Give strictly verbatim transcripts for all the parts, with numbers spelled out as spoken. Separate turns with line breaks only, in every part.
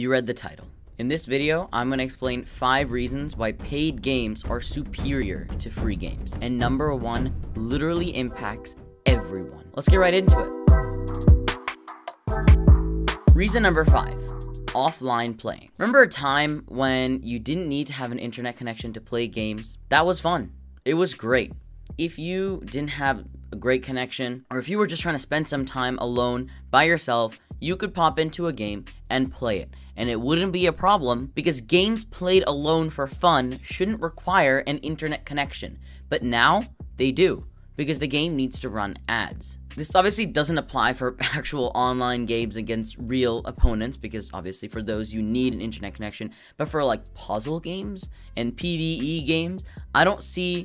You read the title. In this video, I'm going to explain five reasons why paid games are superior to free games. And number one literally impacts everyone. Let's get right into it. Reason number five, offline playing. Remember a time when you didn't need to have an internet connection to play games? That was fun. It was great. If you didn't have a great connection, or if you were just trying to spend some time alone by yourself, you could pop into a game and play it. And it wouldn't be a problem because games played alone for fun shouldn't require an internet connection. But now they do, because the game needs to run ads. This obviously doesn't apply for actual online games against real opponents, because obviously for those you need an internet connection. But for like puzzle games and PvE games, I don't see,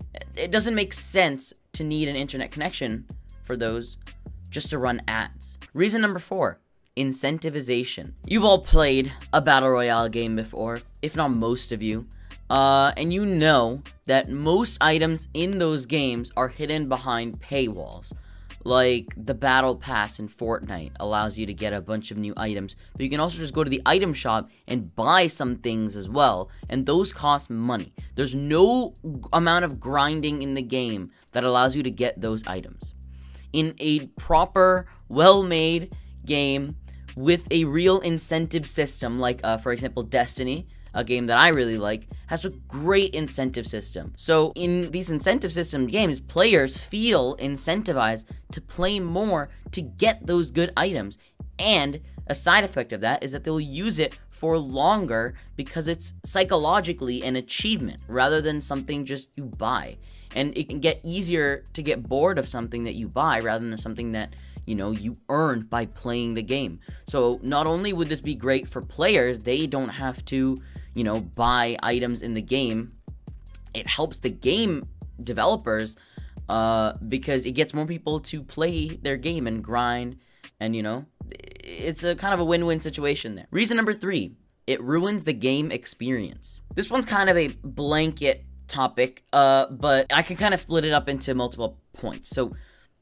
it doesn't make sense to need an internet connection for those just to run ads. Reason number four, incentivization. You've all played a battle royale game before, if not most of you, uh, and you know that most items in those games are hidden behind paywalls. Like the battle pass in Fortnite allows you to get a bunch of new items, but you can also just go to the item shop and buy some things as well, and those cost money. There's no amount of grinding in the game that allows you to get those items. In a proper, well-made game with a real incentive system, like uh, for example Destiny, a game that I really like, has a great incentive system. So in these incentive system games, players feel incentivized to play more to get those good items. And a side effect of that is that they'll use it for longer because it's psychologically an achievement rather than something just you buy. And it can get easier to get bored of something that you buy rather than something that, you know, you earn by playing the game. So not only would this be great for players, they don't have to, you know, buy items in the game. It helps the game developers uh, because it gets more people to play their game and grind, and, you know, it's a kind of a win-win situation there. Reason number three, it ruins the game experience. This one's kind of a blanket topic, uh, but I can kind of split it up into multiple points. So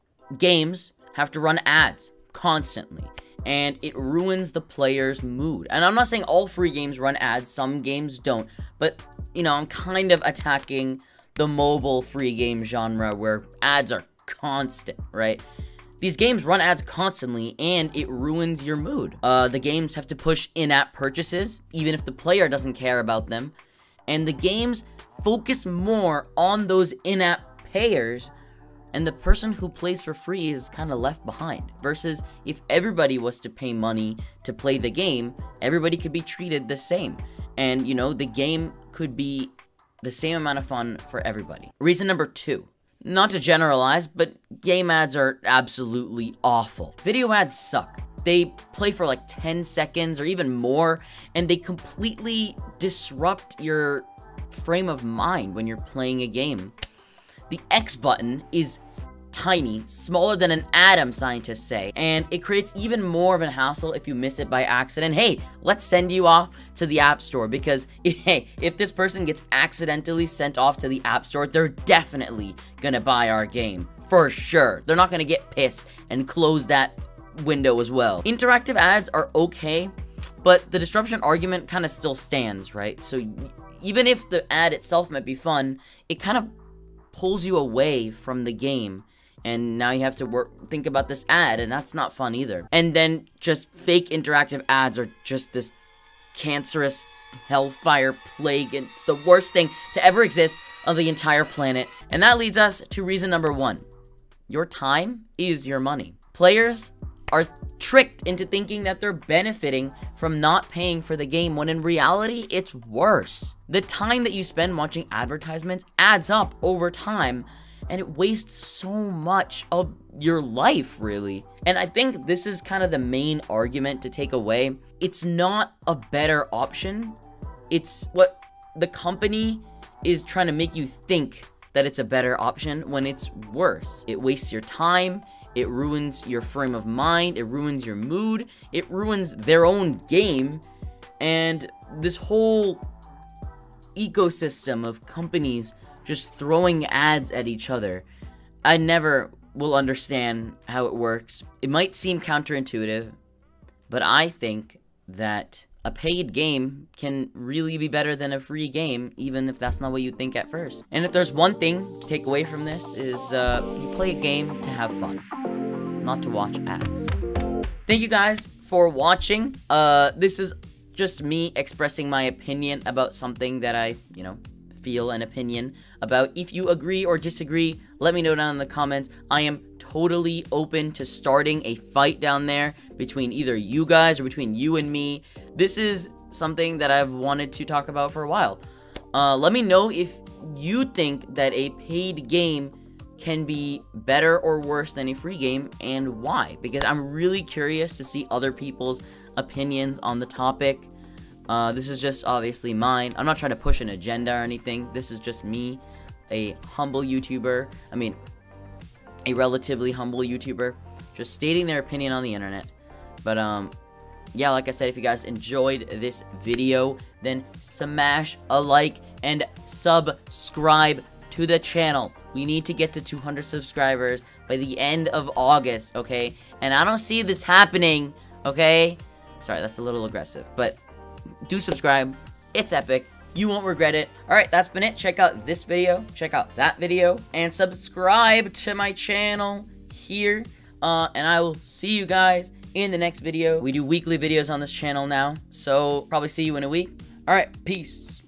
games have to run ads constantly, and it ruins the player's mood. And I'm not saying all free games run ads, some games don't, but, you know, I'm kind of attacking the mobile free game genre where ads are constant, right? These games run ads constantly, and it ruins your mood. Uh, the games have to push in-app purchases, even if the player doesn't care about them, and the games focus more on those in-app payers, and the person who plays for free is kind of left behind. Versus if everybody was to pay money to play the game, everybody could be treated the same. And, you know, the game could be the same amount of fun for everybody. Reason number two, not to generalize, but game ads are absolutely awful. Video ads suck. They play for like ten seconds or even more, and they completely disrupt your frame of mind when you're playing a game. The X button is tiny, smaller than an atom, scientists say, and it creates even more of a hassle if you miss it by accident. Hey, let's send you off to the App Store, because hey, if this person gets accidentally sent off to the App Store, they're definitely gonna buy our game, for sure. They're not gonna get pissed and close that window as well. Interactive ads are okay, but the disruption argument kind of still stands, right? So even if the ad itself might be fun, it kind of pulls you away from the game, and now you have to work think about this ad, and that's not fun either. And then just fake interactive ads are just this cancerous hellfire plague, and it's the worst thing to ever exist on the entire planet. And that leads us to reason number one, your time is your money. Players are tricked into thinking that they're benefiting from not paying for the game, when in reality, it's worse. The time that you spend watching advertisements adds up over time, and it wastes so much of your life, really. And I think this is kind of the main argument to take away. It's not a better option. It's what the company is trying to make you think that it's a better option, when it's worse. It wastes your time. It ruins your frame of mind, it ruins your mood, it ruins their own game, and this whole ecosystem of companies just throwing ads at each other. I never will understand how it works. It might seem counterintuitive, but I think that a paid game can really be better than a free game, even if that's not what you think at first. And if there's one thing to take away from this is uh, you play a game to have fun, not to watch ads. Thank you guys for watching. Uh, this is just me expressing my opinion about something that I, you know, feel an opinion about. If you agree or disagree, let me know down in the comments. I am totally open to starting a fight down there between either you guys or between you and me. This is something that I've wanted to talk about for a while. Uh, let me know if you think that a paid game can be better or worse than a free game, and why, because I'm really curious to see other people's opinions on the topic. Uh, this is just obviously mine. I'm not trying to push an agenda or anything. This is just me, a humble YouTuber. I mean, a relatively humble YouTuber, just stating their opinion on the internet. But um, yeah, like I said, if you guys enjoyed this video, then smash a like and subscribe to the channel. We need to get to two hundred subscribers by the end of August, okay? And I don't see this happening, okay? Sorry, that's a little aggressive, but do subscribe. It's epic. You won't regret it. Alright, that's been it. Check out this video, check out that video, and subscribe to my channel here. Uh, and I will see you guys in the next video. We do weekly videos on this channel now, so probably see you in a week. Alright, peace.